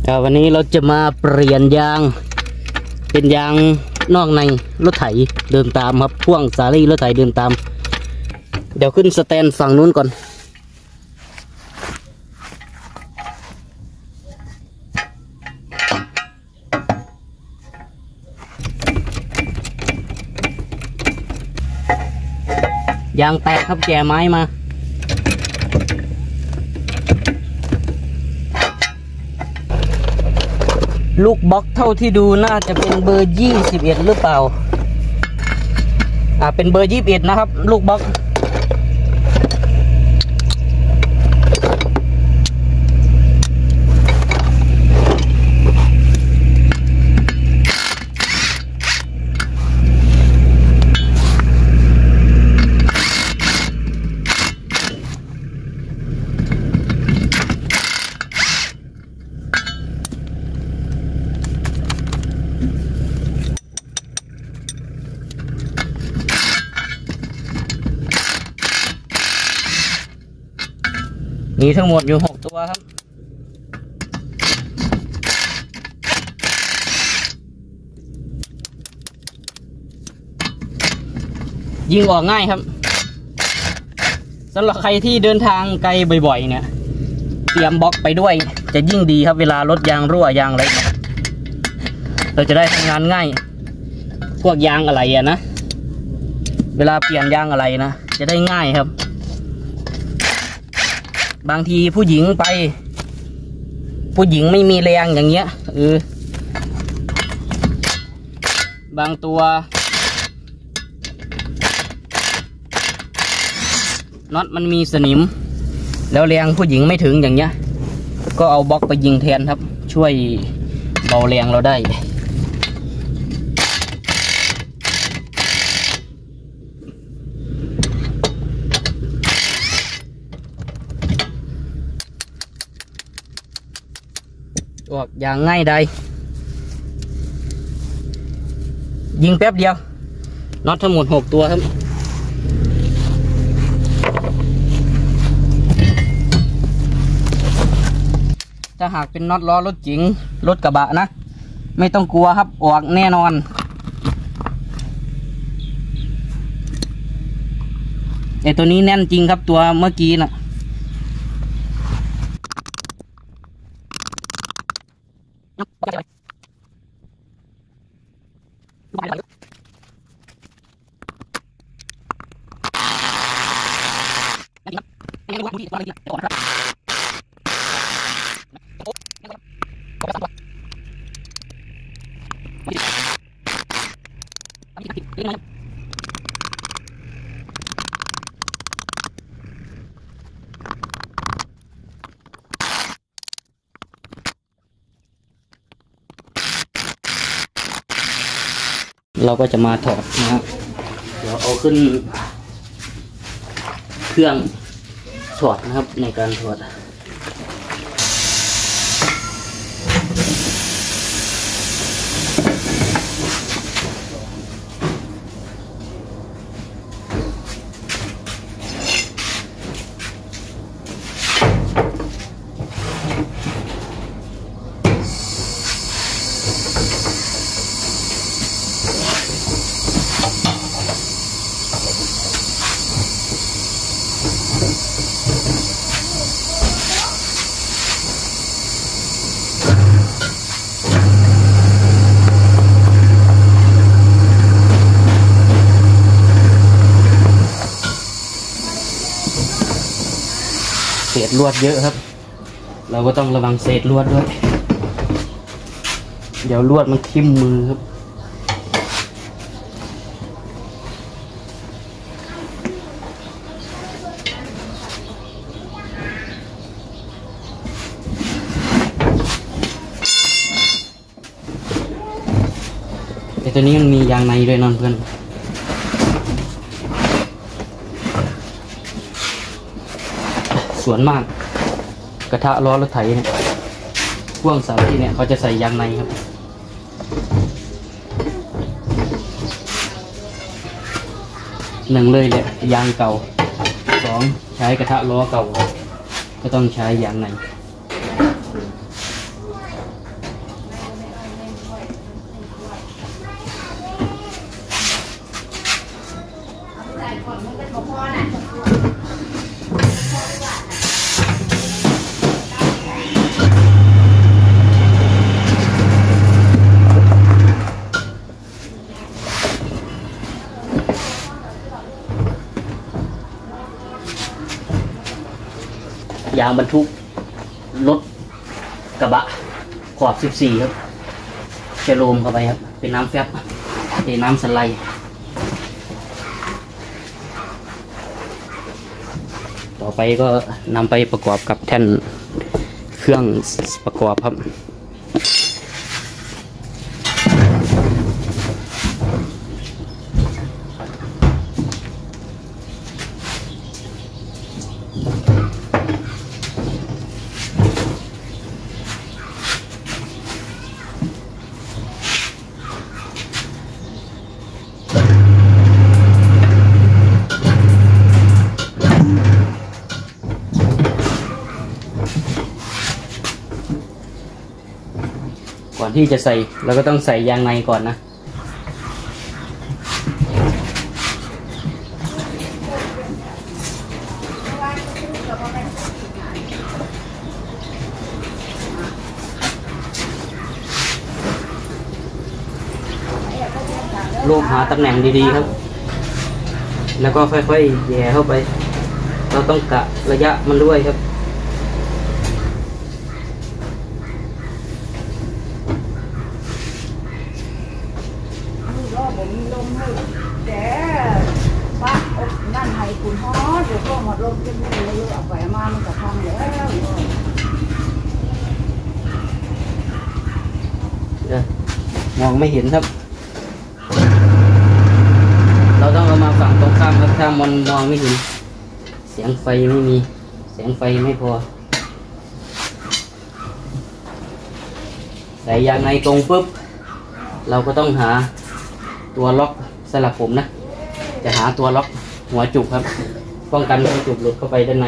วันนี้เราจะมาเปลี่ยนยางเป็นยางนอกในรถไถเดินตามครับพ่วงสาลี่รถไถเดินตามเดี๋ยวขึ้นสแตนฝั่งนู้นก่อนยางแตกครับแก่ไม้มาลูกบล็อกเท่าที่ดูน่าจะเป็นเบอร์21หรือเปล่าเป็นเบอร์21นะครับลูกบล็อกมีทั้งหมดอยู่6ตัวครับยิงออกง่ายครับสำหรับใครที่เดินทางไกลบ่อยๆเนี่ยเตรียมบล็อกไปด้วยจะยิ่งดีครับเวลารถยางรั่วยางอะไรเราจะได้ทำงานง่ายพวกยางอะไรนะเวลาเปลี่ยนยางอะไรนะจะได้ง่ายครับบางทีผู้หญิงไม่มีแรงอย่างเงี้ยบางตัวน็อตมันมีสนิมแล้วแรงผู้หญิงไม่ถึงอย่างเงี้ยก็เอาบล็อกไปยิงแทนครับช่วยเบาแรงเราได้ออกอย่างง่ายได้ยิงแป๊บเดียวน็อตทั้งหมด6ตัวครับถ้าหากเป็นน็อตล้อรถจิ๋งรถกระบะนะไม่ต้องกลัวครับออกแน่นอนไอตัวนี้แน่นจริงครับตัวเมื่อกี้น่ะเราก็จะมาถอดนะครับเดี๋ยวเอาขึ้นเครื่องถอดนะครับในการถอดเศษลวดเยอะครับเราก็ต้องระวังเศษลวดด้วยเดี๋ยวลวดมันทิ่มมือครับแต่ตัวนี้มันมียางในด้วยนะเพื่อนส่วนมากกระทะล้อรถไถเนี่ยพ่วงสาลี่เนี่ยเขาจะใส่ยางในครับ1เลยแหละยางเก่า2ใช้กระทะล้อเก่าก็ต้องใช้ยางในยางบรรทุกรถกระบะขอบ14ครับจะโรมเข้าไปครับเป็นน้ำแฟบเป็นน้ำสไลด์ต่อไปก็นำไปประกอบกับแท่นเครื่องประกอบครับก่อนที่จะใส่เราก็ต้องใส่ยางในก่อนนะลูบหาตำแหน่งดีๆครับแล้วก็ค่อยๆแย่เข้าไปเราต้องกะระยะมันด้วยครับผมลมให้แต่ป้านั่นให้คุณฮอดเดี๋ยวก็หมดลมจะไม่เลยเอาไปมามันก็พังแล้วมองไม่เห็นครับเราต้องเอามาฝั่งตรงข้ามครับถ้ามันมองไม่เห็นเสียงไฟไม่มีเสียงไฟไม่พอใส่ยางในตรงปุ๊บเราก็ต้องหาตัวล็อกสลับผมนะจะหาตัวล็อกหัวจุกครับป้องกันหัวจุกหลุดเข้าไปด้านใน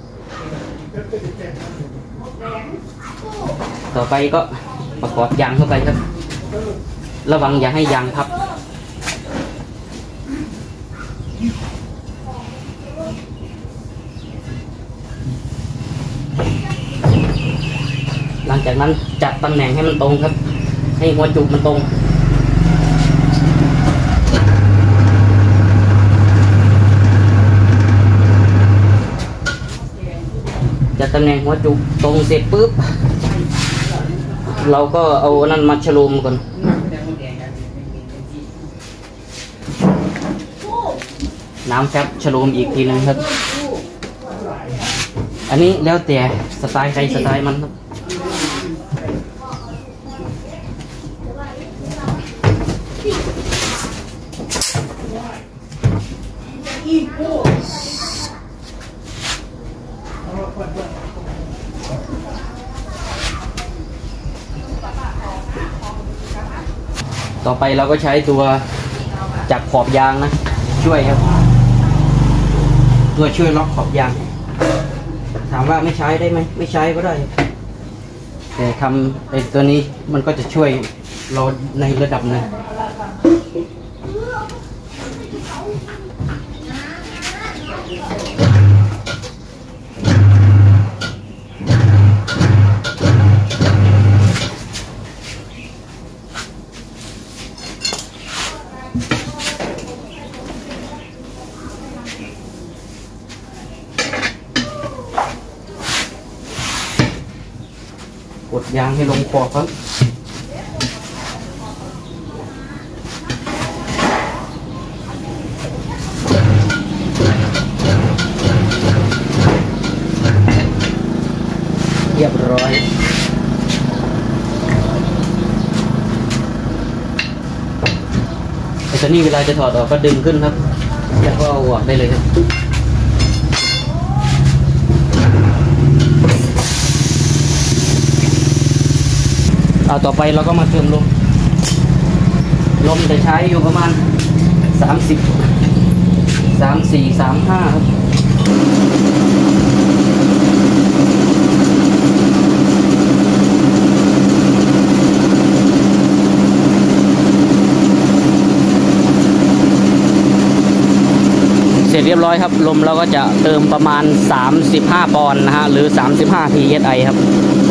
ต่อไปก็ประกอบยางเข้าไปครับระวังอย่าให้ยางพับหลังจากนั้นจัดตำแหน่งให้มันตรงครับให้หัวจุกมันตรงจัดตำแหน่งหัวจุกตรงเสร็จปุ๊บเราก็เอานั่นมาฉลุมก่อนน้ำแฟบฉลุมอีกทีนึงครับอันนี้แล้วแต่สไตล์ใครสไตล์มันครับต่อไปเราก็ใช้ตัวจับขอบยางนะช่วยครับตัวช่วยล็อกขอบยางถามว่าไม่ใช้ได้ไหมไม่ใช้ก็ได้แต่ทำไอ้ตัวนี้มันก็จะช่วยเราในระดับหนึ่งกดยางให้ลงขอบครับเรียบร้อยไอ้ตัวนี้เวลาจะถอดออกก็ดึงขึ้นครับแล้วก็เอาออกได้เลยครับต่อไปเราก็มาเติมลมจะใช้อยู่ประมาณ30 34 35ครับเสร็จเรียบร้อยครับลมเราก็จะเติมประมาณ35 ปอนด์นะฮะหรือ35 psi ครับ